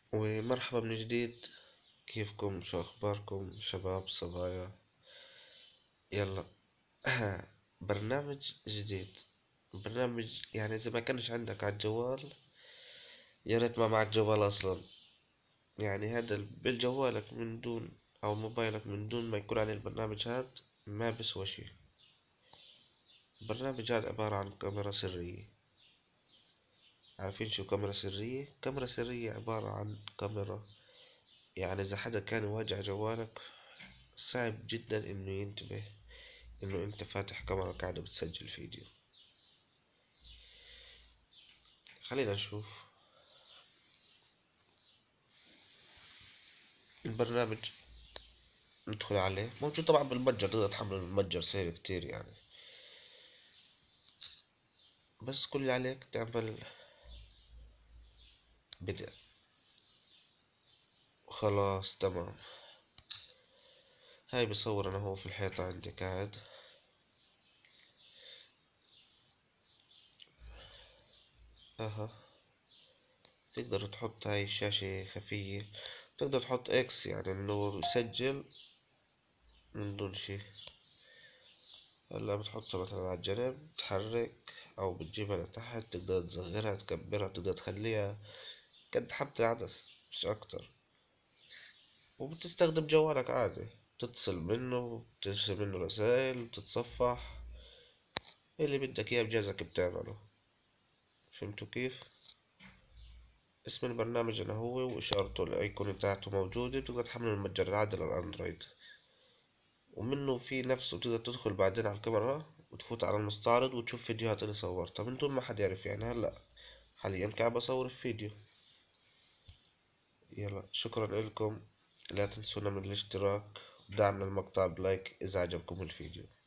ومرحبا من جديد. كيفكم؟ شو أخباركم شباب صبايا؟ يلا. برنامج جديد. برنامج يعني إذا ما كانش عندك على الجوال يا ريت ما معك جوال أصلا. يعني هذا بالجوالك من دون أو موبايلك من دون ما يكون عليه البرنامج هذا ما بيسوى شي. البرنامج هذا عبارة عن كاميرا سرية. عارفين شو كاميرا سرية؟ كاميرا سرية عبارة عن كاميرا، يعني إذا حدا كان يواجه جوالك صعب جدا إنه ينتبه انه انت فاتح كاميرا قاعدة بتسجل فيديو. خلينا نشوف البرنامج. ندخل عليه، موجود طبعا بالمتجر، تقدر تحمله من المتجر سهل كتير يعني. بس كل اللي عليك تعمل بدء. خلاص تمام. هاي بصور انا هو في الحيطة عندي قاعد. اها. تقدر تحط هاي الشاشة خفية، تقدر تحط اكس يعني انه يسجل من دون شي. هلا بتحطها مثلا على الجنب، تحرك او بتجيبها لتحت، تقدر تصغرها تكبرها، تقدر تخليها قد حبة العدس مش اكتر. وبتستخدم جوالك عادي، تتصل منه، ترسل منه رسائل، تتصفح، اللي بدك اياه بجهازك بتعمله. فهمتوا كيف؟ اسم البرنامج انا هو، واشارته الايقونة بتاعته موجودة، بتقدر تحمله من المتجر العادي للاندرويد. ومنه في نفسه بتقدر تدخل بعدين على الكاميرا وتفوت على المستعرض وتشوف فيديوهات اللي صورتها من دون ما حد يعرف. يعني هلا حاليا قاعد بصور في فيديو. يلا شكرا لكم. لا تنسونا من الاشتراك ودعمنا المقطع بلايك اذا عجبكم الفيديو.